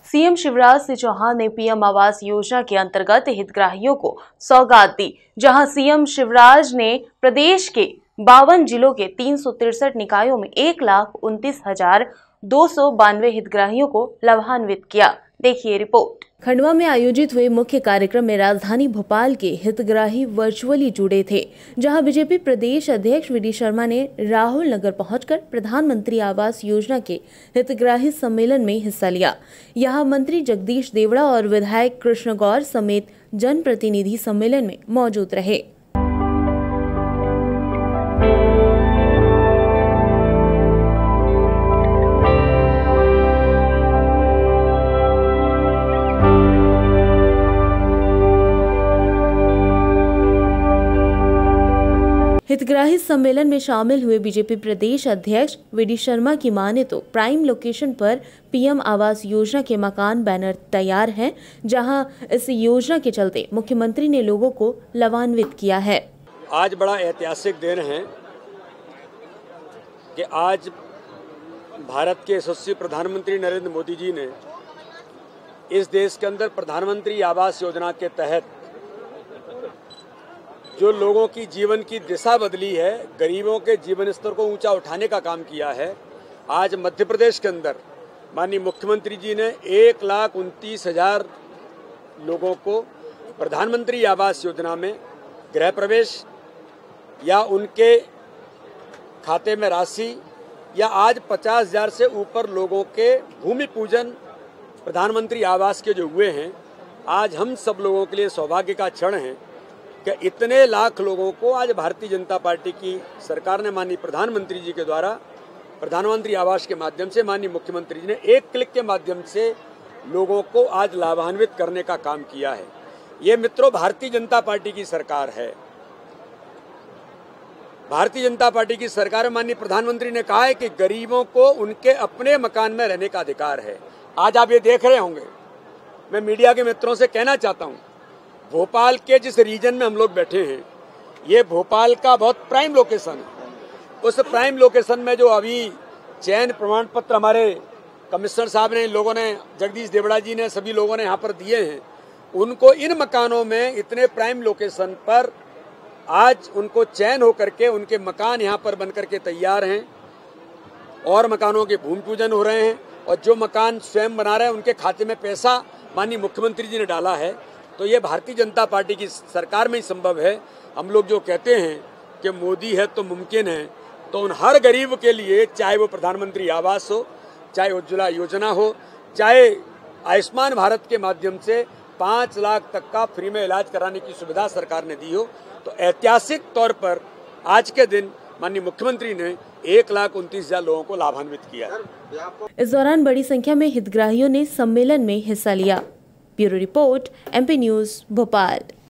CM Shivraj Singh Chauhan ने PM Awas Yojana के अंतर्गत हितग्राहियों को सौगात दी, जहां सीएम शिवराज ने प्रदेश के 52 जिलों के 363 निकायों में 1,29,292 हितग्राहियों को लाभान्वित किया। देखिए रिपोर्ट। खंडवा में आयोजित हुए मुख्य कार्यक्रम में राजधानी भोपाल के हितग्राही वर्चुअली जुड़े थे, जहां बीजेपी प्रदेश अध्यक्ष वी.डी. शर्मा ने राहुल नगर पहुंचकर प्रधानमंत्री आवास योजना के हितग्राही सम्मेलन में हिस्सा लिया। यहां मंत्री जगदीश देवड़ा और विधायक कृष्ण गौर समेत जनप्रतिनिधि सम्मेलन में मौजूद रहे। हितग्राही सम्मेलन में शामिल हुए बीजेपी प्रदेश अध्यक्ष वी.डी. शर्मा की माने तो प्राइम लोकेशन पर पीएम आवास योजना के मकान बैनर तैयार हैं, जहां इस योजना के चलते मुख्यमंत्री ने लोगों को लाभान्वित किया है। आज बड़ा ऐतिहासिक दिन है कि आज भारत के यशस्वी प्रधानमंत्री नरेंद्र मोदी जी ने इस देश के अंदर प्रधानमंत्री आवास योजना के तहत जो लोगों की जीवन की दिशा बदली है, गरीबों के जीवन स्तर को ऊंचा उठाने का काम किया है। आज मध्य प्रदेश के अंदर माननीय मुख्यमंत्री जी ने 1,29,000 लोगों को प्रधानमंत्री आवास योजना में गृह प्रवेश या उनके खाते में राशि या आज 50,000 से ऊपर लोगों के भूमि पूजन प्रधानमंत्री आवास के जो हुए हैं। आज हम सब लोगों के लिए सौभाग्य का क्षण है कि इतने लाख लोगों को आज भारतीय जनता पार्टी की सरकार ने माननीय प्रधानमंत्री जी के द्वारा प्रधानमंत्री आवास के माध्यम से माननीय मुख्यमंत्री जी ने एक क्लिक के माध्यम से लोगों को आज लाभान्वित करने का काम किया है। ये मित्रों भारतीय जनता पार्टी की सरकार है। भारतीय जनता पार्टी की सरकार में माननीय प्रधानमंत्री ने कहा है कि गरीबों को उनके अपने मकान में रहने का अधिकार है। आज आप ये देख रहे होंगे, मैं मीडिया के मित्रों से कहना चाहता हूँ, भोपाल के जिस रीजन में हम लोग बैठे हैं, ये भोपाल का बहुत प्राइम लोकेशन है। उस प्राइम लोकेशन में जो अभी चयन प्रमाण पत्र हमारे कमिश्नर साहब ने, इन लोगों ने, जगदीश देवड़ा जी ने, सभी लोगों ने यहाँ पर दिए हैं, उनको इन मकानों में इतने प्राइम लोकेशन पर आज उनको चयन होकर के उनके मकान यहाँ पर बन करके तैयार हैं और मकानों के भूमि पूजन हो रहे हैं। और जो मकान स्वयं बना रहे हैं उनके खाते में पैसा माननीय मुख्यमंत्री जी ने डाला है। तो ये भारतीय जनता पार्टी की सरकार में ही संभव है। हम लोग जो कहते हैं कि मोदी है तो मुमकिन है, तो उन हर गरीब के लिए, चाहे वो प्रधानमंत्री आवास हो, चाहे उज्ज्वला योजना हो, चाहे आयुष्मान भारत के माध्यम से 5 लाख तक का फ्री में इलाज कराने की सुविधा सरकार ने दी हो, तो ऐतिहासिक तौर पर आज के दिन माननीय मुख्यमंत्री ने 1,29,000 लोगों को लाभान्वित किया। इस दौरान बड़ी संख्या में हितग्राहियों ने सम्मेलन में हिस्सा लिया। Bureau report, MP news, Bhopal.